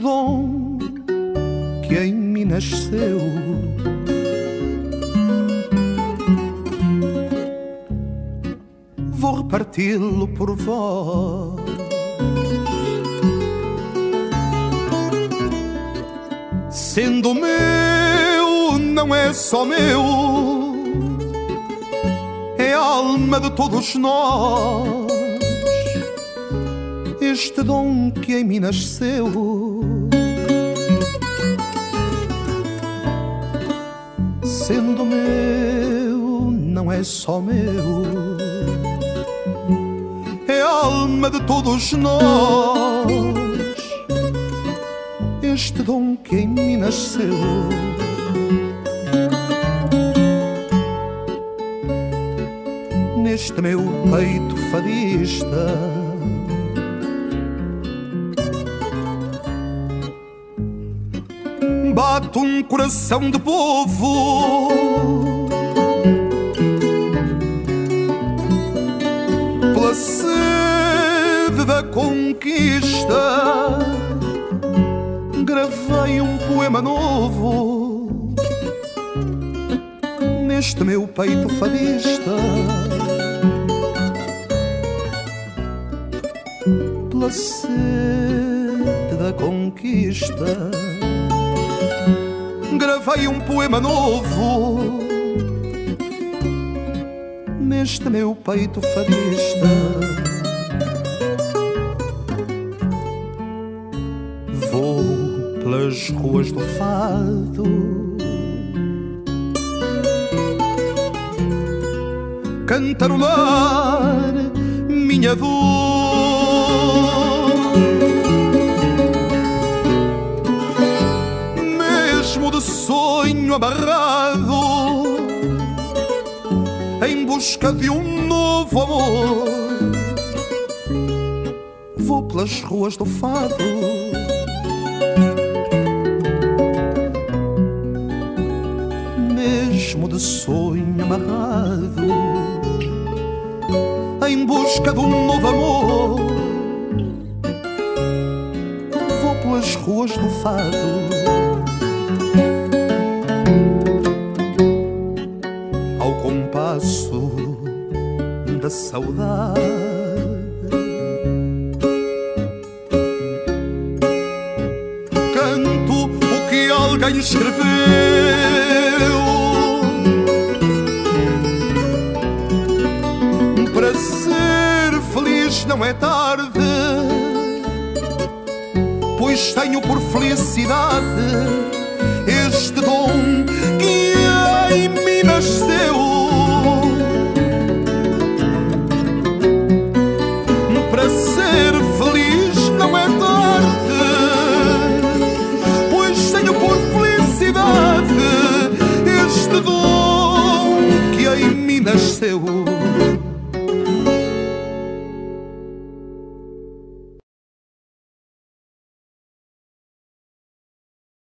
dom que em mim nasceu. Vou reparti-lo por vós, sendo meu, não é só meu, é a alma de todos nós. Este dom que em mim nasceu, sendo meu, não é só meu, é a alma de todos nós. Este dom que em mim nasceu, neste meu peito fadista, bate um coração de povo, pela sede da conquista. Gravei um poema novo neste meu peito fadista, pela sede da conquista. Gravei um poema novo neste meu peito fadista. Vou pelas ruas do fado cantarolar minha dor, mesmo de sonho amarrado, em busca de um novo amor. Vou pelas ruas do fado mesmo de sonho amarrado, em busca de um novo amor. Vou pelas ruas do fado, ao compasso da saudade. Canto o que alguém escreveu, para ser feliz não é tarde, pois tenho por felicidade este dom que em mim nasceu. Para ser feliz não é tarde, pois tenho por felicidade este dom que em mim nasceu.